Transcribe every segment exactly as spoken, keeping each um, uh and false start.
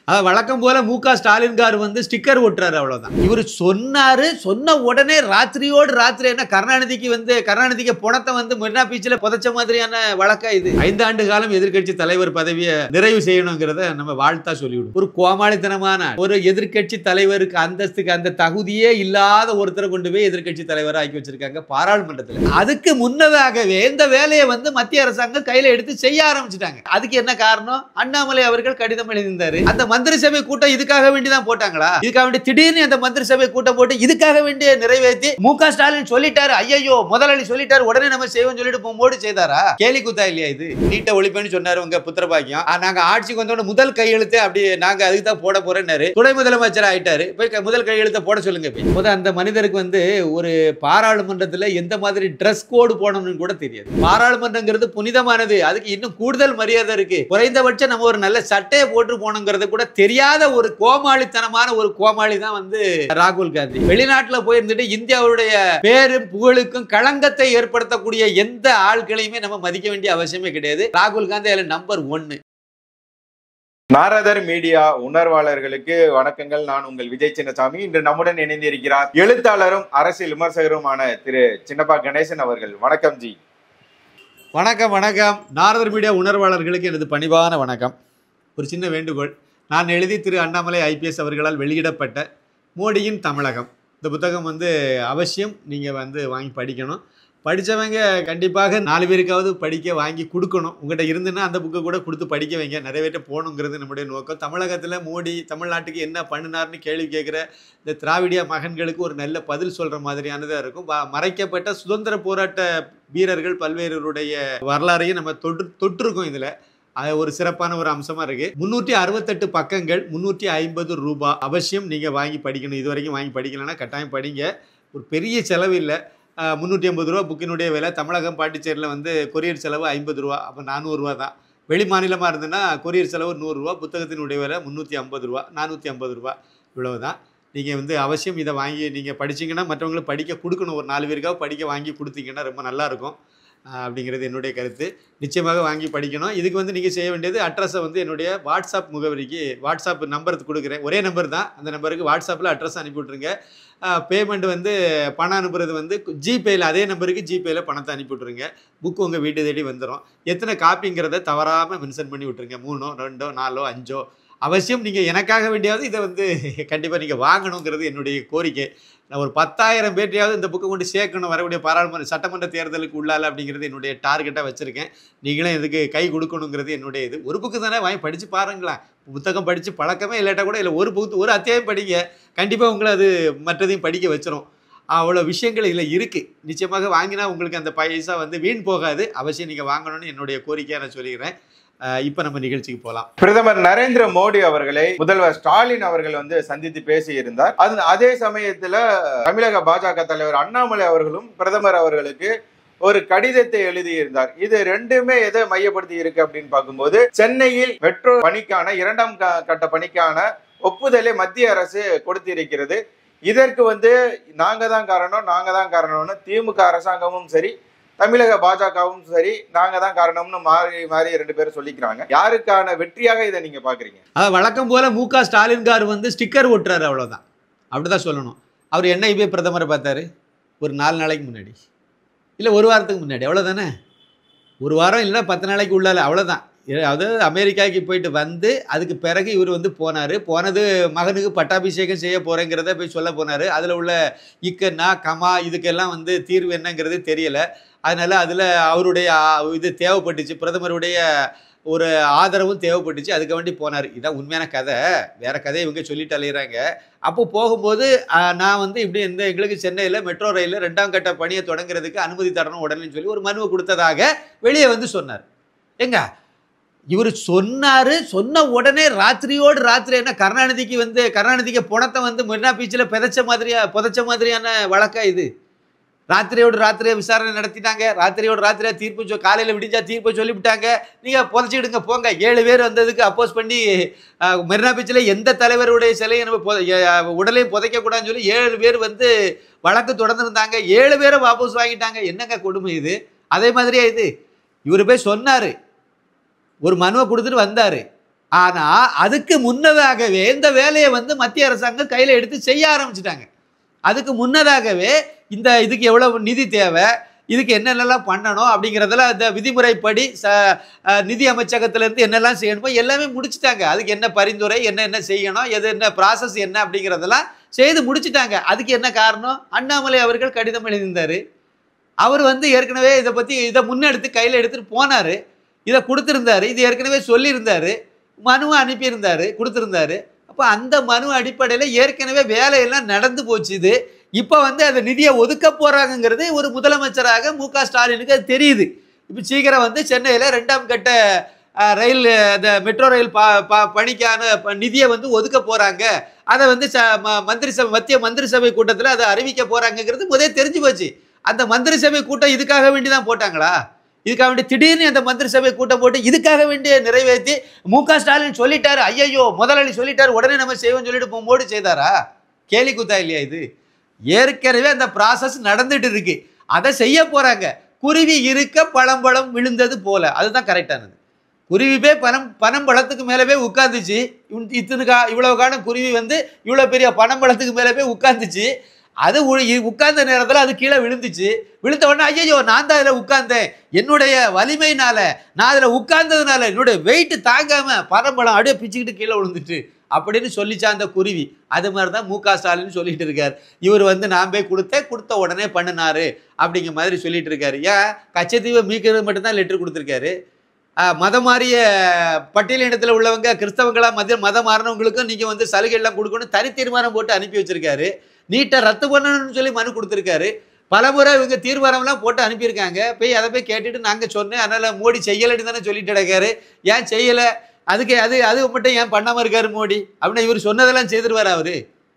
அது வழக்கம் போல மு க ஸ்டாலின் கார் வந்து ஸ்டிக்கர் ஒட்டுறாரு, அவ்வளவுதான். இவர் சொன்னாரு, சொன்ன உடனே ராத்திரியோடு ராத்திரி என்ன கருணாநிதிக்கு வந்து கருணாநிதிக்கு பணத்தை வந்து மெரினா பீச்சில் புதைச்ச மாதிரியான வழக்கா இது? ஐந்தாண்டு காலம் எதிர்க்கட்சி தலைவர் பதவியை நிறைவு செய்யணுங்கிறத நம்ம வாழ்த்தா சொல்லிவிடும். ஒரு கோமாளித்தனமான ஒரு எதிர்க்கட்சி தலைவருக்கு அந்தஸ்துக்கு அந்த தகுதியே இல்லாத ஒருத்தரை கொண்டு போய் எதிர்க்கட்சி தலைவரை ஆக்கி வச்சிருக்காங்க பாராளுமன்றத்தில். அதுக்கு முன்னதாகவே இந்த வேலையை வந்து மத்திய அரசாங்கம் கையில எடுத்து செய்ய ஆரம்பிச்சுட்டாங்க. அதுக்கு என்ன காரணம்? அண்ணாமலை அவர்கள் கடிதம் எழுதியிருந்தாரு. அந்த மந்திரி சபை கூட்டம் இதுக்காக வேண்டி தான் போட்டாங்களா? இதுக்காக வேண்டி திடீர்னு அந்த மந்திரி சபை கூட்டம் போட்டு இதுக்காக வேண்டிய நிறைவேற்றி மு க ஸ்டாலின் சொல்லிட்டாரு, ஐயோ முதலாளி சொல்லிட்டாரு உடனே நம்ம செய்வோம் சொல்லிட்டு போகும்போது செய்தாரா? கேலி கூத்தா இல்லையா இது? நீட்ட ஒழிப்புன்னு சொன்னாரு உங்க புத்திரபாக்கியம். நாங்க ஆட்சிக்கு வந்தோட முதல் கையெழுத்து அப்படி நாங்க அதுக்கு தான் போட போறேன்னாரு. துணை முதலமைச்சர் ஆயிட்டாரு. போய் முதல் கையெழுத்தை போட சொல்லுங்க. போது அந்த மனிதருக்கு வந்து ஒரு பாராளுமன்றத்தில் எந்த மாதிரி ட்ரெஸ் கோடு போடணும்னு கூட தெரியாது. பாராளுமன்றங்கிறது புனிதமானது. அதுக்கு இன்னும் கூடுதல் மரியாதை இருக்கு. குறைந்தபட்சம் நம்ம ஒரு நல்ல சட்டையை போட்டு போனோங்கிறது கூட தெரியாத ஒரு கோமாளித்தனமான ஒரு கோமாளி தான் வந்து ராகுல் காந்தி. வெளிநாட்டுல போயிருந்துட்டு இந்தியாவுடைய பேரும் புகழுக்கும் களங்கத்தை ஏற்படுத்தக்கூடிய எந்த ஆட்களையுமே நம்ம மதிக்க வேண்டிய அவசியமே கிடையாது. ராகுல் காந்தி அதுல நம்பர் ஒன்னு. நாரதர் மீடியா உணர்வாளர்களுக்கு வணக்கங்கள். நான் உங்கள் விஜய் சின்னசாமி. இன்று நம்முடன் இணைந்திருக்கிறார் எழுத்தாளரும் அரசியல் விமர்சகருமான திரு சின்னப்பா கணேசன் அவர்கள். வணக்கம் ஜி. வணக்கம் வணக்கம். நாரதர் மீடியா உணர்வாளர்களுக்கு எனது பணிவான வணக்கம். ஒரு சின்ன வேண்டுகோள். நான் எழுதி திரு அண்ணாமலை ஐபிஎஸ் அவர்களால் வெளியிடப்பட்ட மோடியின் தமிழகம் இந்த புத்தகம் வந்து அவசியம் நீங்கள் வந்து வாங்கி படிக்கணும். படித்தவங்க கண்டிப்பாக நாலு பேருக்காவது படிக்க வாங்கி கொடுக்கணும். உங்கள்கிட்ட இருந்துன்னா அந்த புக்கை கூட கொடுத்து படிக்க வைங்க. நிறைய பேர்ட்ட போகணுங்கிறது நம்முடைய நோக்கம். தமிழகத்தில் மோடி தமிழ்நாட்டுக்கு என்ன பண்ணினார்னு கேள்வி கேட்குற இந்த திராவிடிய மகன்களுக்கு ஒரு நல்ல பதில் சொல்கிற மாதிரியானதாக இருக்கும். மறைக்கப்பட்ட சுதந்திர போராட்ட வீரர்கள் பல்வேறுடைய வரலாறையும் நம்ம தொற்று தொற்றுருக்கோம். இதில் அது ஒரு சிறப்பான ஒரு அம்சமாக இருக்குது. முந்நூற்றி அறுபத்தெட்டு பக்கங்கள், முந்நூற்றி ஐம்பது ரூபாய். அவசியம் நீங்கள் வாங்கி படிக்கணும். இது வரைக்கும் வாங்கி படிக்கலைன்னா கட்டாயம் படிங்க. ஒரு பெரிய செலவு இல்லை. முந்நூற்றி ஐம்பது ரூபா புக்கினுடைய விலை. தமிழகம் பாண்டிச்சேரியில் வந்து கொரியர் செலவு ஐம்பது ரூபா, அப்போ நானூறுரூவா தான். வெளி மாநிலமாக இருந்ததுன்னா கொரியர் செலவு நூறுரூவா, புத்தகத்தினுடைய விலை முந்நூற்றி ஐம்பது ரூபா, நானூற்றி ஐம்பது ரூபா, இவ்வளவு தான். நீங்கள் வந்து அவசியம் இதை வாங்கி நீங்கள் படிச்சிங்கன்னா மற்றவங்களுக்கு படிக்க கொடுக்கணும். ஒரு நாலு பேருக்காக படிக்க வாங்கி கொடுத்தீங்கன்னா ரொம்ப நல்லாயிருக்கும் அப்படிங்கிறது என்னுடைய கருத்து. நிச்சயமாக வாங்கி படிக்கணும். இதுக்கு வந்து நீங்கள் செய்ய வேண்டியது அட்ரஸை வந்து என்னுடைய வாட்ஸ்அப் முகவரிக்கு வாட்ஸ்அப் நம்பர் கொடுக்குறேன். ஒரே நம்பர் தான். அந்த நம்பருக்கு வாட்ஸ்அப்பில் அட்ரஸ் அனுப்பிவிட்ருங்க. பேமெண்ட் வந்து பணம் அனுப்புறது வந்து ஜிபேயில், அதே நம்பருக்கு ஜிபேயில் பணத்தை அனுப்பிவிட்ருங்க. புக்கு உங்கள் வீட்டு தேடி வந்துடும். எத்தனை காப்பிங்கிறத தவறாமல் மென்ஷன் பண்ணி விட்ருங்க. மூணோ ரெண்டோ நாலோ அஞ்சோ. அவசியம் நீங்கள் எனக்காக வேண்டியாவது இதை வந்து கண்டிப்பாக நீங்கள் வாங்கணுங்கிறது என்னுடைய கோரிக்கை. நான் ஒரு பத்தாயிரம் பேர்ட்டையாவது இந்த புக்கை கொண்டு சேர்க்கணும் வரக்கூடிய பாராளுமன்ற சட்டமன்ற தேர்தலுக்கு உள்ளால அப்படிங்கிறது என்னுடைய டார்கெட்டாக வச்சுருக்கேன். நீங்களும் இதுக்கு கை கொடுக்கணுங்கிறது என்னுடைய இது. ஒரு புக்கு தானே வாங்கி படித்து பாருங்களேன். புத்தகம் படித்து பழக்கமே இல்லாட்டா கூட இல்லை, ஒரு புக்கு ஒரு அத்தியாயம் படிங்க. கண்டிப்பாக உங்களை அது மற்றதையும் படிக்க வச்சிரும். அவ்வளோ விஷயங்கள் இதில் இருக்குது. நிச்சயமாக வாங்கினா உங்களுக்கு அந்த பைசா வந்து வீண் போகாது. அவசியம் நீங்கள் வாங்கணும்னு என்னுடைய கோரிக்கையாக நான் சொல்லிக்கிறேன். இப்ப நம்ம நிகழ்ச்சிக்கு போலாம். பிரதமர் நரேந்திர மோடி அவர்களை முதல்வர் ஸ்டாலின் அவர்கள் வந்து சந்தித்து பேசி இருந்தார். அது அதே சமயத்துல தமிழக பாஜக தலைவர் அண்ணாமலை அவர்களும் பிரதமர் அவர்களுக்கு ஒரு கடிதத்தை எழுதியிருந்தார். இது ரெண்டுமே எதை மையப்படுத்தி இருக்கு அப்படின்னு பார்க்கும்போது, சென்னையில் மெட்ரோ பணிக்கான இரண்டாம் கட்ட பணிக்கான ஒப்புதலை மத்திய அரசு கொடுத்திருக்கிறது. இதற்கு வந்து நாங்க தான் காரணம் நாங்க தான் காரணம்னு திமுக அரசாங்கமும் சரி தமிழக பாஜகவும் சரி நாங்க தான் காரணம்னு மாறி மாறி ரெண்டு பேரும் சொல்லிக்கிறாங்க. யாருக்கான வெற்றியாக இதை நீங்க பாக்குறீங்க? அதாவது வழக்கம் போல மு க ஸ்டாலின் கார் வந்து ஸ்டிக்கர் ஒட்டுறாரு, அவ்வளவுதான். அப்படிதான் சொல்லணும். அவர் என்ன இப்ப பிரதமரை பார்த்தாரு ஒரு நாலு நாளைக்கு முன்னாடி, இல்லை ஒரு வாரத்துக்கு முன்னாடி, அவ்வளோதானே. ஒரு வாரம் இல்லைன்னா பத்து நாளைக்கு உள்ளால, அவ்வளோதான். அதாவது அமெரிக்காவுக்கு போயிட்டு வந்து அதுக்கு பிறகு இவர் வந்து போனார். போனது மகனுக்கு பட்டாபிஷேகம் செய்ய போகிறேங்கிறத போய் சொல்ல போனார். அதில் உள்ள இக்கன்னா கமா இதுக்கெல்லாம் வந்து தீர்வு என்னங்கிறது தெரியலை. அதனால் அதில் அவருடைய இது தேவைப்பட்டுச்சு, பிரதமருடைய ஒரு ஆதரவும் தேவைப்பட்டுச்சு. அதுக்கு வேண்டி போனார். இதான் உண்மையான கதை. வேறு கதையை இவங்க சொல்லிட்டு அலையிறாங்க. அப்போ போகும்போது நான் வந்து இப்படி இந்த எங்களுக்கு சென்னையில் மெட்ரோ ரயிலில் ரெண்டாம் கட்ட பணியை தொடங்குறதுக்கு அனுமதி தரணும் உடனேன்னு சொல்லி ஒரு மனுவை கொடுத்ததாக வெளியே வந்து சொன்னார். எங்க இவர் சொன்னார், சொன்ன உடனே ராத்திரியோடு ராத்திரி என்ன கருணாநிதிக்கு வந்து கருணாநிதிக்கு பணத்தை வந்து மெரினா பீச்சில் புதைச்ச மாதிரியா புதைச்ச மாதிரியான வழக்கா இது? ராத்திரியோடு ராத்திரியை விசாரணை நடத்திட்டாங்க. ராத்திரியோடு ராத்திரியாக தீர்ப்பு சொ காலையில் விடிஞ்சா தீர்ப்பை சொல்லிவிட்டாங்க. நீங்கள் புதைச்சிடுங்க போங்க. ஏழு பேர் வந்ததுக்கு அப்போஸ் பண்ணி மெரினா பீச்சில் எந்த தலைவருடைய சிலையை நம்ம உடலையும் புதைக்கக்கூடாதுன்னு சொல்லி ஏழு பேர் வந்து வழக்கு தொடர்ந்துருந்தாங்க. ஏழு பேரை வாபஸ் வாங்கிட்டாங்க. என்னங்க கொடுமை இது? அதே மாதிரியே இது இவர் போய் சொன்னார், ஒரு மனுவை கொடுத்துட்டு வந்தார். ஆனால் அதுக்கு முன்னதாகவே இந்த வேலையை வந்து மத்திய அரசாங்கம் கையில் எடுத்து செய்ய ஆரம்பிச்சிட்டாங்க. அதுக்கு முன்னதாகவே இந்த இதுக்கு எவ்வளோ நிதி தேவை, இதுக்கு என்னென்னலாம் பண்ணணும் அப்படிங்கிறதெல்லாம் இந்த விதிமுறைப்படி ச நிதி அமைச்சகத்திலேருந்து என்னெல்லாம் செய்யணுமோ எல்லாமே முடிச்சுட்டாங்க. அதுக்கு என்ன பரிந்துரை, என்ன என்ன செய்யணும், எது என்ன ப்ராசஸ் என்ன அப்படிங்கிறதெல்லாம் செய்து முடிச்சுட்டாங்க. அதுக்கு என்ன காரணம்? அண்ணாமலை அவர்கள் கடிதம் எழுதியிருந்தார். அவர் வந்து ஏற்கனவே இதை பற்றி இதை முன்னெடுத்து கையில் எடுத்துகிட்டு போனார். இதை கொடுத்துருந்தாரு. இது ஏற்கனவே சொல்லியிருந்தார். மனுவை அனுப்பியிருந்தார், கொடுத்துருந்தாரு. அப்போ அந்த மனு அடிப்படையில் ஏற்கனவே வேலையெல்லாம் நடந்து போச்சு. இது இப்போ வந்து அந்த நிதியை ஒதுக்க போகிறாங்கங்கிறது ஒரு முதலமைச்சராக மு க ஸ்டாலினுக்கு அது தெரியுது. இப்போ சீக்கிரம் வந்து சென்னையில் ரெண்டாம் கட்ட ரயில் இந்த மெட்ரோ ரயில் ப ப பணிக்கான நிதியை வந்து ஒதுக்க போகிறாங்க. அதை வந்து ச ம மந்திரி சபை மத்திய மந்திரி சபை கூட்டத்தில் அதை அறிவிக்க போகிறாங்கங்கிறது முதல் தெரிஞ்சு போச்சு. அந்த மந்திரி சபை கூட்டம் இதுக்காக வேண்டி தான் போட்டாங்களா? இதுக்காக வேண்டி திடீர்னு அந்த மந்திரி சபை கூட்டம் போட்டு இதுக்காக வேண்டிய நிறைவேற்றி மு க ஸ்டாலின் சொல்லிட்டாரு, ஐயோ முதலாளி சொல்லிட்டாரு, உடனே நம்ம செய்வோம் சொல்லிட்டு போகும்போது செய்தாரா? கேலி கூத்தா இல்லையா இது? ஏற்கனவே அந்த ப்ராசஸ் நடந்துட்டு இருக்கு. அதை செய்ய போறாங்க. குருவி இருக்க பழம்பழம் விழுந்தது போல, அதுதான் கரெக்டானது. குருவி போய் பனம் பனம்பழத்துக்கு மேலே போய் உட்காந்துச்சு. இத்தனை கா இவ்வளவு காலம் குருவி வந்து இவ்வளோ பெரிய பனம்பழத்துக்கு மேலே போய் உட்காந்துச்சு. அது உட்கார்ந்த நேரத்தில் அது கீழே விழுந்துச்சு. விழுந்த உடனே ஐயோ நான் தான் அதில் உட்கார்ந்தேன், என்னுடைய வலிமையினால நான் அதில் உட்கார்ந்ததுனால என்னுடைய வெயிட்டு தாங்காம பரம்பளம் அப்படியே பிச்சுக்கிட்டு கீழே விழுந்துட்டு அப்படின்னு சொல்லிச்சா அந்த குருவி. அது மாதிரி தான் மு க ஸ்டாலின் சொல்லிட்டு இருக்காரு. இவர் வந்து நான் போய் கொடுத்தேன், கொடுத்த உடனே பண்ணினாரு அப்படிங்கிற மாதிரி சொல்லிட்டு இருக்காரு. ஏன் கச்சத்தீவை மீட்கிறது மட்டும்தான் லெட்டர் கொடுத்துருக்காரு. மதம் மாறிய பட்டியலினத்தில் உள்ளவங்க கிறிஸ்தவங்களா மத மதம் மாறினவங்களுக்கும் நீங்கள் வந்து சலுகைலாம் கொடுக்கணும் தனி தீர்மானம் போட்டு அனுப்பி வச்சிருக்காரு. நீட்டை ரத்து பண்ணணும்னு சொல்லி மனு கொடுத்துருக்காரு. பல முறை இவங்க தீர்மானம்லாம் போட்டு அனுப்பியிருக்காங்க. போய் அதை போய் கேட்டுட்டு நாங்கள் சொன்னேன், அதனால் மோடி செய்யலைன்னு தானே சொல்லிட்டு இருக்காரு. ஏன் செய்யலை, அதுக்கு அது அது மட்டும் ஏன் பண்ணாமல் இருக்காரு மோடி அப்படின்னு இவர் சொன்னதெல்லாம் செய்திருவார். அவர்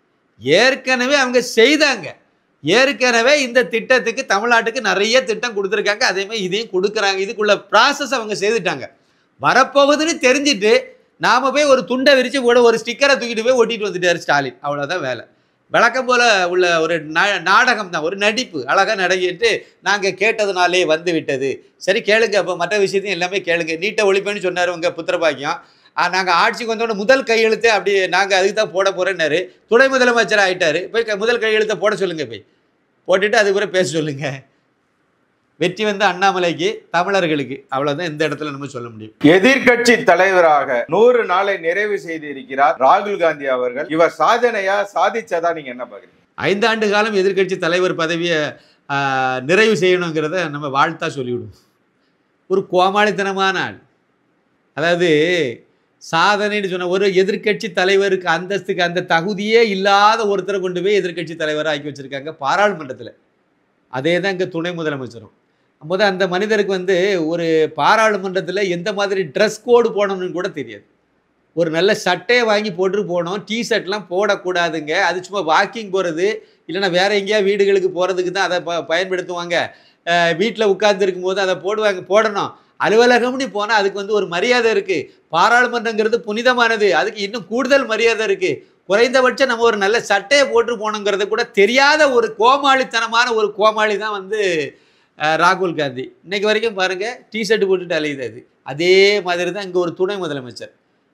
ஏற்கனவே அவங்க செய்தாங்க. ஏற்கனவே இந்த திட்டத்துக்கு தமிழ்நாட்டுக்கு நிறைய திட்டம் கொடுத்துருக்காங்க. அதேமாதிரி இதையும் கொடுக்குறாங்க. இதுக்குள்ள ப்ராசஸ் அவங்க செய்துட்டாங்க. வரப்போகுதுன்னு தெரிஞ்சுட்டு நாம் போய் ஒரு துண்டை விரித்து போட ஒரு ஸ்டிக்கரை தூக்கிட்டு போய் ஒட்டிட்டு வந்துட்டார் ஸ்டாலின். அவ்வளோதான் வேலை. வழக்கம் போல் உள்ள ஒரு நாடகம் தான், ஒரு நடிப்பு. அழகாக நடிகிட்டு நாங்கள் கேட்டதுனாலே வந்து விட்டது. சரி கேளுங்க, அப்போ மற்ற விஷயத்தையும் எல்லாமே கேளுங்க. நீட்டை ஒழிப்பேன்னு சொன்னார் உங்கள் புத்திரபாக்கியம். நாங்கள் ஆட்சிக்கு வந்தோடனே முதல் கையெழுத்து அப்படி நாங்கள் அதுக்கு தான் போட போகிறேன்னாரு. துணை முதலமைச்சர் ஆகிட்டார். போய் முதல் கையெழுத்தை போட சொல்லுங்கள், போய் போட்டுட்டு அது கூட பேச சொல்லுங்கள். வெற்றி வந்து அண்ணாமலைக்கு, தமிழர்களுக்கு. அவ்வளவுதான் இந்த இடத்துல நம்ம சொல்ல முடியும். எதிர்கட்சி தலைவராக நூறு நாளை நிறைவு செய்து இருக்கிறார் ராகுல் காந்தி அவர்கள். இவர் சாதனையா சாதிச்சதா நீங்க என்ன பாக்குறீங்க? ஐந்தாண்டு காலம் எதிர்கட்சி தலைவர் பதவியை நிறைவு செய்யணுங்கிறத நம்ம வாழ்த்தா சொல்லிவிடுவோம். ஒரு கோமாளித்தனமான ஆள். அதாவது சாதனைன்னு சொன்ன ஒரு எதிர்கட்சி தலைவருக்கு அந்தஸ்துக்கு அந்த தகுதியே இல்லாத ஒருத்தரை கொண்டு போய் எதிர்கட்சி தலைவராக ஆக்கி வச்சிருக்காங்க பாராளுமன்றத்தில். அதே தான் இங்கே துணை முதலமைச்சரும். போது அந்த மனிதருக்கு வந்து ஒரு பாராளுமன்றத்தில் எந்த மாதிரி ட்ரெஸ் கோடு போடணும்னு கூட தெரியாது. ஒரு நல்ல சட்டையை வாங்கி போட்டு போனோம். டிஷர்ட்லாம் போடக்கூடாதுங்க. அது சும்மா வாக்கிங் போகிறது, இல்லைன்னா வேற எங்கேயா வீடுகளுக்கு போகிறதுக்கு தான் அதை ப பயன்படுத்துவாங்க. வீட்டில் உட்கார்ந்துருக்கும் போது அதை போடுவாங்க, போடணும். அலுவலகம்னு போனால் அதுக்கு வந்து ஒரு மரியாதை இருக்குது. பாராளுமன்றங்கிறது புனிதமானது, அதுக்கு இன்னும் கூடுதல் மரியாதை இருக்குது. குறைந்தபட்சம் நம்ம ஒரு நல்ல சட்டையை போட்டு போகணுங்கிறது கூட தெரியாத ஒரு கோமாளித்தனமான ஒரு கோமாளி தான் வந்து ராகுல் காந்தி. இன்னைக்கு வரைக்கும் பாருங்கள் டிஷர்ட் போட்டுட்டு அலையுது. அது அதே மாதிரி தான் இங்கே ஒரு துணை முதலமைச்சர்.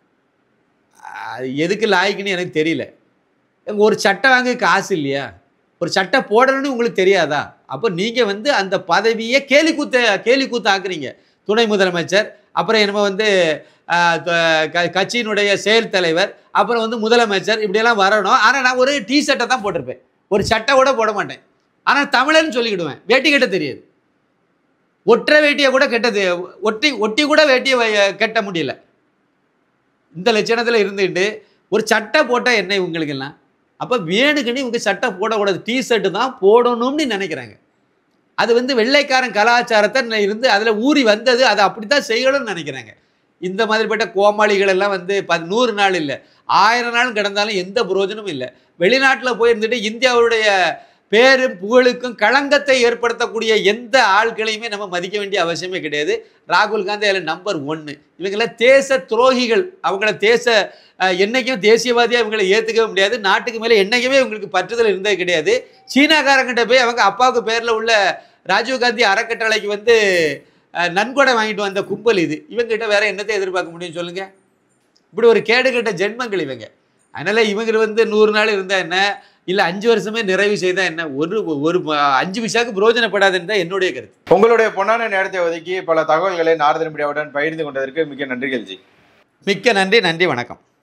எதுக்கு லாய்க்குன்னு எனக்கு தெரியல. எங்கள் ஒரு சட்டை வாங்க காசு இல்லையா? ஒரு சட்டை போடணும்னு உங்களுக்கு தெரியாதா? அப்போ நீங்கள் வந்து அந்த பதவியை கேலி கூத்த கேலி கூத்த ஆக்குறீங்க. துணை முதலமைச்சர், அப்புறம் என்னமோ வந்து கட்சியினுடைய செயல் தலைவர், அப்புறம் வந்து முதலமைச்சர், இப்படியெல்லாம் வரணும். ஆனால் நான் ஒரு டிஷர்ட்டை தான் போட்டிருப்பேன், ஒரு சட்டை கூட போட மாட்டேன். ஆனால் தமிழன்னு சொல்லிக்கிடுவேன். வேட்டி கட்ட தெரியாது. ஒற்றை வேட்டியை கூட கெட்டது, ஒட்டி ஒட்டி கூட வேட்டியை கட்ட முடியல. இந்த லட்சணத்தில் இருந்துக்கிட்டு ஒரு சட்டை போட்டால் என்ன இவங்களுக்கெல்லாம்? அப்போ வேணுக்குன்னு இவங்க சட்டை போடக்கூடாது, டிஷர்ட்டு தான் போடணும்னு நினைக்கிறாங்க. அது வந்து வெள்ளைக்காரன் கலாச்சாரத்தை இருந்து அதில் ஊறி வந்தது, அதை அப்படி தான் செய்யணும்னு நினைக்கிறாங்க. இந்த மாதிரிப்பட்ட கோமாளிகள் எல்லாம் வந்து ப நூறு நாள் இல்லை, ஆயிரம் நாள் கிடந்தாலும் எந்த பிரயோஜனமும் இல்லை. வெளிநாட்டில் போயிருந்துட்டு இந்தியாவுடைய பேரும் புகழுக்கும் களங்கத்தை ஏற்படுத்தக்கூடிய எந்த ஆட்களையுமே நம்ம மதிக்க வேண்டிய அவசியமே கிடையாது. ராகுல் காந்தி அதில் நம்பர் ஒன்று. இவங்களாம் தேச துரோகிகள். அவங்கள தேச என்னைக்கும் தேசியவாதியாக இவங்களை ஏற்றுக்கவே முடியாது. நாட்டுக்கு மேலே என்னைக்குமே இவங்களுக்கு பற்றுதல் இருந்தது கிடையாது. சீனாக்காரங்கிட்ட போய் அவங்க அப்பாவுக்கு பேரில் உள்ள ராஜீவ்காந்தி அறக்கட்டளைக்கு வந்து நன்கொடை வாங்கிட்டு வந்த கும்பல் இது. இவங்ககிட்ட வேற என்னத்தை எதிர்பார்க்க முடியும் சொல்லுங்கள்? இப்படி ஒரு கேடுகட்ட ஜென்மங்கள் இவங்க. அதனால இவங்க வந்து நூறு நாள் இருந்தா என்ன, இல்ல அஞ்சு வருஷமே நிறைவு செய்தா என்ன, ஒரு ஒரு அஞ்சு விஷயத்துக்கு பிரயோஜனப்படாதுன்னு தான் என்னுடைய கருத்து. உங்களுடைய பொன்னான நேரத்தை ஒதுக்கி பல தகவல்களை நாரதன் மீடியாவுடன் பகிர்ந்து கொண்டதற்கு மிக்க நன்றிகள் ஜி. மிக்க நன்றி. நன்றி, வணக்கம்.